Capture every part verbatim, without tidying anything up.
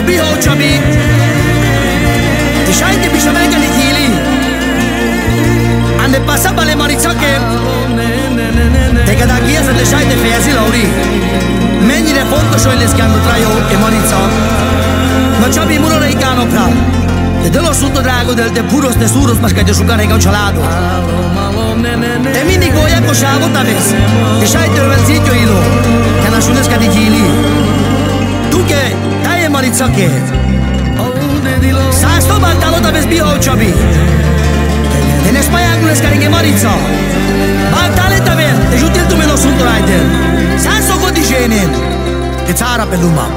biho Csabi, és ajte bisa megeli híli, ande passaba le maricake, téged aki ezzel és ajte fejezi, Lauri, mennyire fontos, hogy lesz kánno trajó e marica. Na Csabi, murora i kánok rá, de de los sunto drago del de puros tesuros más que de jugar en chalado. Te mindig vogliamo sciavo ta vez, e sai te il sitio ido, che na shunes ka di hili. Tu che dai e maritza che. Sa sto baltalo ta vez biho Csabi. Te ne spaiagulo scaringhe maritza. Baltale ta vez, e jutil tu me lo sunto raide. Sa so go di gene. Te țara pe luma.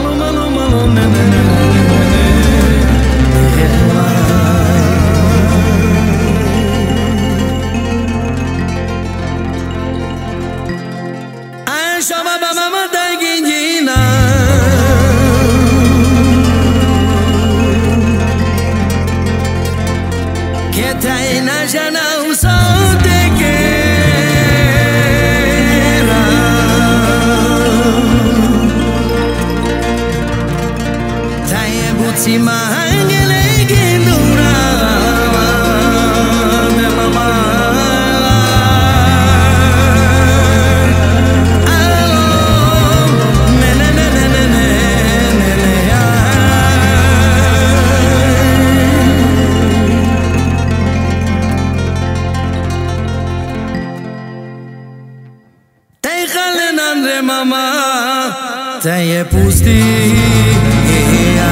Te-e pustia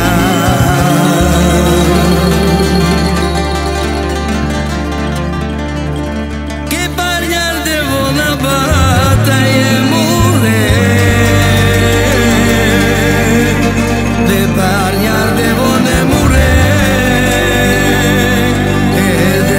che parliar de bona bata e mure de parliar de bona mure e de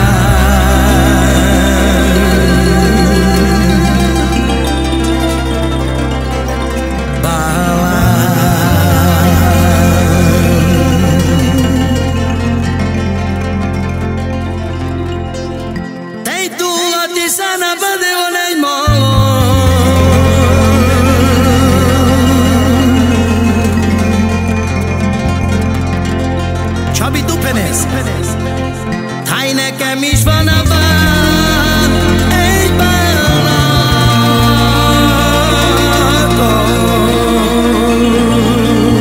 Csabi, tu penez, hai nekem is van a bár, egy bánatom.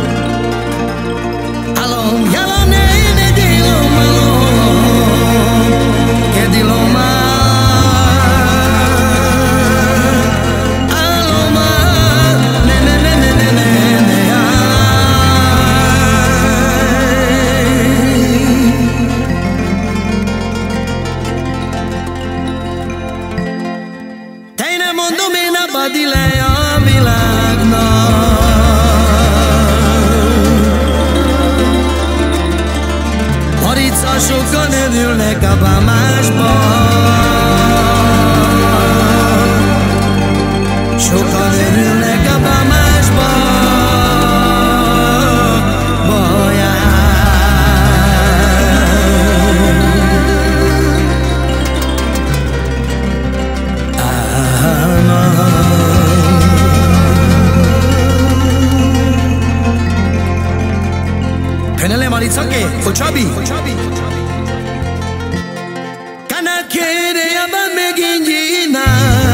Alom, jalom, ne, ne dilom, alom, ke dilom alom, ne, ne, ne, ne, ne, ne, ne, mondom én a badileja a világnak. Marica, sokan örülnek a bámásban, sokan örülnek a bámásban, baján. Penele Marica che, o Csabi, Kana kere ya ban meginjina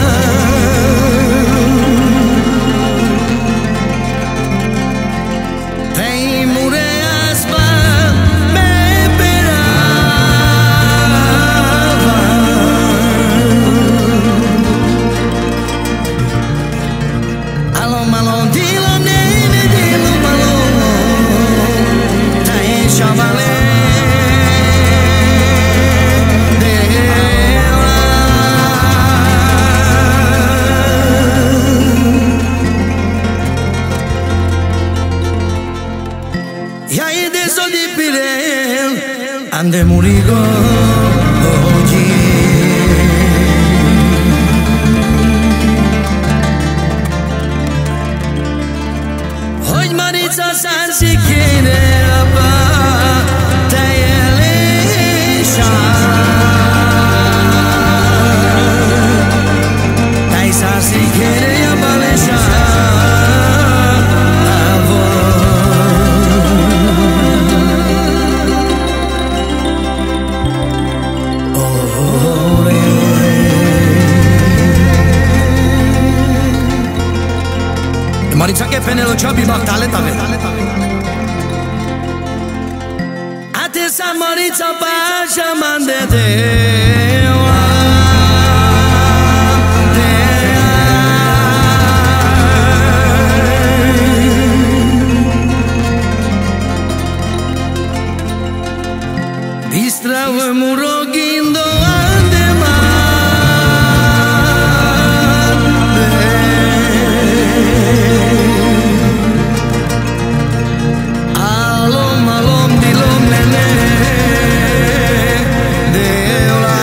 Tei mure aspa me perava Alom alom dilo ne ne dilo malom Tai shavale Ande murigo oggi Hogy Marica san si chiede apa te elisha Dai san si chiede apa lesha a voi lo Ciobi Magtale tave Ate Samaritza Pasha Mandete Bistravo murogindo andema Alom alom dilom nene deola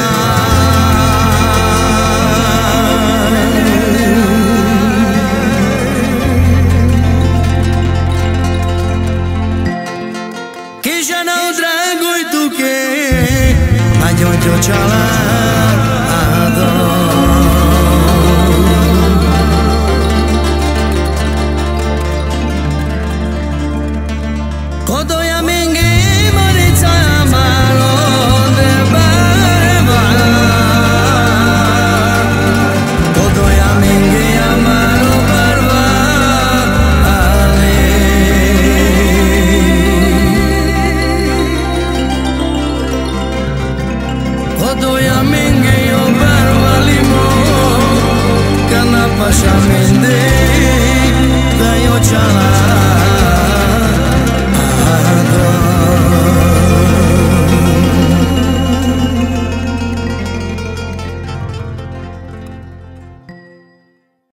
Que já não trago e tu que Yo chala